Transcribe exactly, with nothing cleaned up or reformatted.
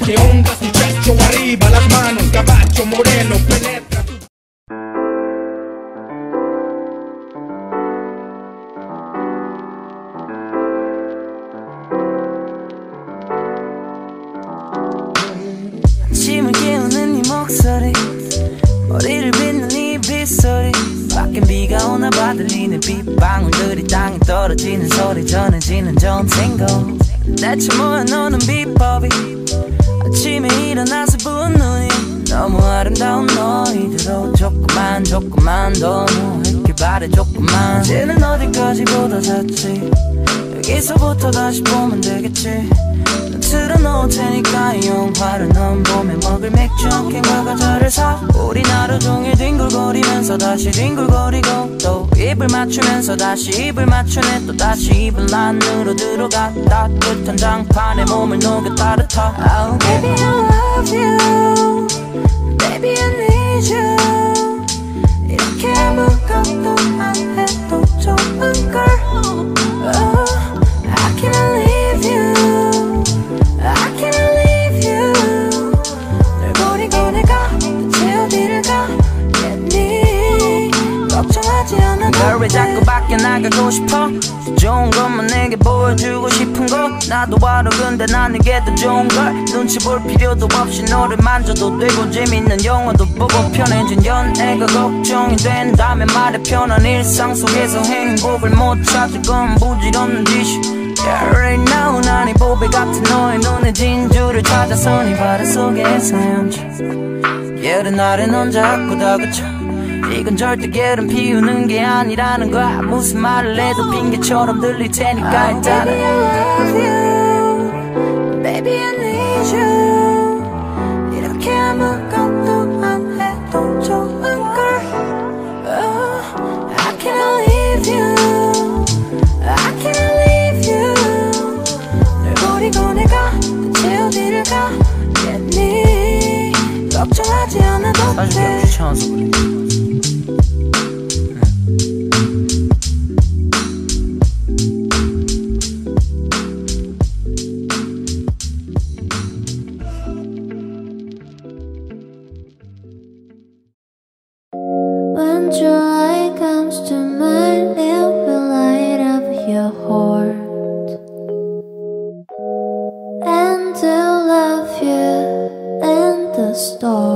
¿Qué onda, muchacho? Arriba las manos, caballo moreno, penetra tu... 아침을 깨우는 네 목소리, 머리를 빗는 네 빗소리, 밖엔 비가 오나 봐 들리는 빗방울들이 땅에 떨어지는 소리, 전해지는 전생고. 대체 뭐야 너는 비법이, 아침에 일어나서 부은 눈이 너무 아름다운 너희들로 조금만 조금만 더 누워있길 바래. 조금만 이제는 어디까지 보다 잤지, 여기서부터 다시 보면 되겠지. 틀어놓을 테니까 이 영화를 넌 봄에 먹을 맥주 한 캔과 과자를 사. 우린 하루 종일 뒹굴거리면서 다시 뒹굴거리고, 또 입을 맞추면서 다시 입을 맞추네. 또 다시 입을 안으로 들어가 따뜻한 장판에 몸을 녹여 따뜻하. Oh baby I love you, baby I need you. 이렇게 아무것도 안 해도 좋은 걸. Oh, I can't leave you, I can't leave you. 널 버리고 내가 대체 어디를 가겠니. 걱정하지 않아도 돼. 널 왜 자꾸 밖에 나가고 싶어. 좋은 것만 내게 보여주고 싶은 거. 나도 알아 근데 난 이게 더 좋은 걸. 눈치 볼 필요도 없이 너를 만져도 되고, 재밌는 영화도 보고 편해진 연애가 걱정이 된다면 말해. 편한 일상 속에서 행복을 못 찾을 건 부질없는 짓이. Yeah, right now 난 이 보배 같은 너의 눈에 진주를 찾아서 네 바다 속에서 헤엄쳐. 예른 날엔 혼자 자꾸 다그쳐. 이건 절대 게으름 피우는 게 아니라는 거야. 무슨 말을 해도 핑계처럼 들릴 테니까 일단은 oh, baby I love you, baby I need you. 이렇게 아무것도 안 해도 좋은 걸. Oh, I can't leave you, I can't leave you. 널 버리고 내가 대체 어디를 가겠니. 걱정하지 않아도 돼. 사실 귀찮아서 그래. When joy comes to mind, it will light up your heart. And to love you and the stars.